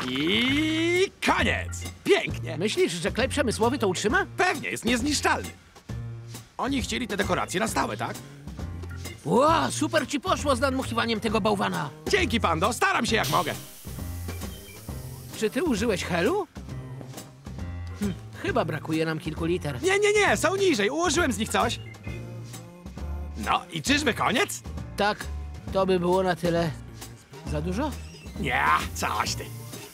I koniec! Pięknie! Myślisz, że klej przemysłowy to utrzyma? Pewnie, jest niezniszczalny. Oni chcieli te dekoracje na stałe, tak? Ła, super ci poszło z nadmuchiwaniem tego bałwana. Dzięki, Pando, staram się jak mogę. Czy ty użyłeś helu? Chyba brakuje nam kilku liter. Nie, są niżej, ułożyłem z nich coś. No i czyżby koniec? Tak, to by było na tyle. Za dużo? Nie, coś ty.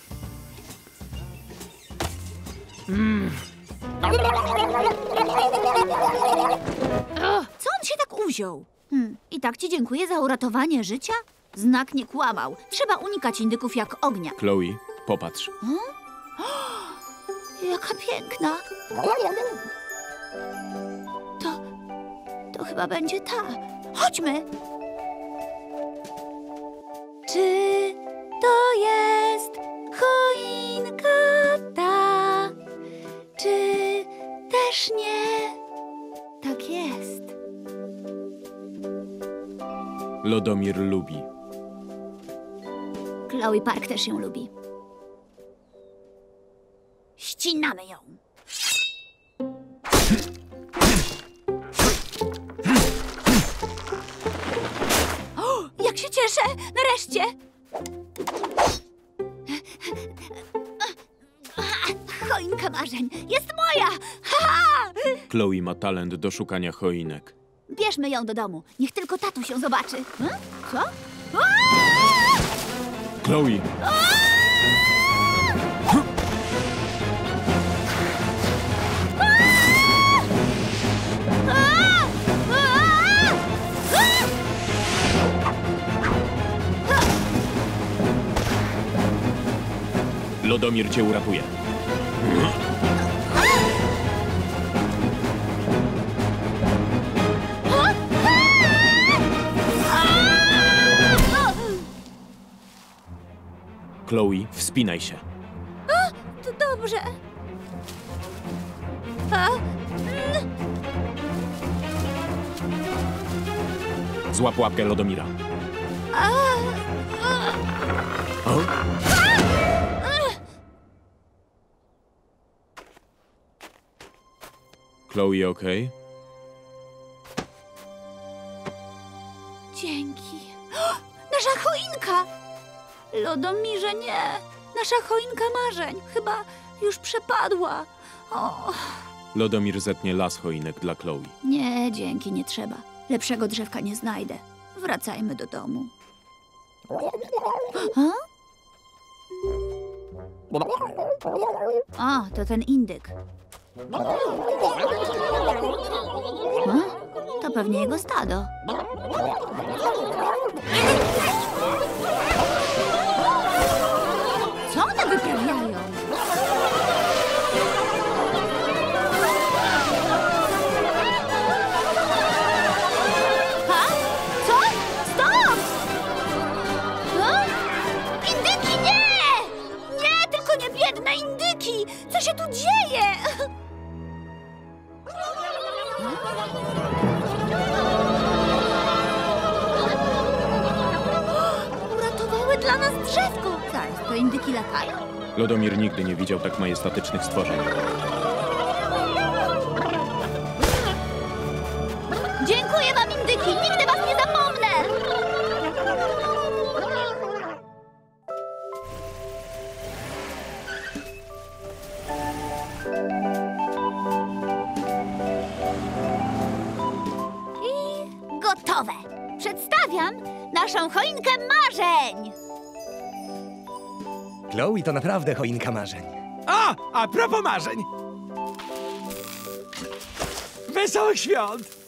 Co on się tak uwziął? I tak ci dziękuję za uratowanie życia? Znak nie kłamał. Trzeba unikać indyków jak ognia. Chloe, popatrz. Jaka piękna. To chyba będzie ta. Chodźmy. Czy to jest choinka ta? Czy też nie? Tak jest. Lodomir lubi. Chloe Park też ją lubi. Ścinamy ją. O, jak się cieszę! Nareszcie! Choinka marzeń jest moja! Ha! Chloe ma talent do szukania choinek. Bierzmy ją do domu. Niech tylko tatuś ją zobaczy. Co? Aaa! Chloe! Lodomir cię uratuje. Chloe, wspinaj się. To dobrze. Złap łapkę Lodomira. O? Chloe, okej? Dzięki. Nasza choinka! Lodomirze, nie. Nasza choinka marzeń chyba już przepadła. O, Lodomir zetnie las choinek dla Chloe. nie, dzięki, nie trzeba. Lepszego drzewka nie znajdę. Wracajmy do domu. O, to ten indyk. To pewnie jego stado. Co one wyprawiają? Ha? Co? Stop! Indyki, nie! Nie, tylko nie biedne indyki! Co się tu dzieje? Uratowały dla nas drzewko! Zaraz, to indyki latają? Lodomir nigdy nie widział tak majestatycznych stworzeń. Dziękuję wam, indyki! Nigdy was nie zapomnę! I gotowe! Przedstawiam naszą choinkę marzeń! Chloe to naprawdę choinka marzeń. A propos marzeń. Wesołych świąt!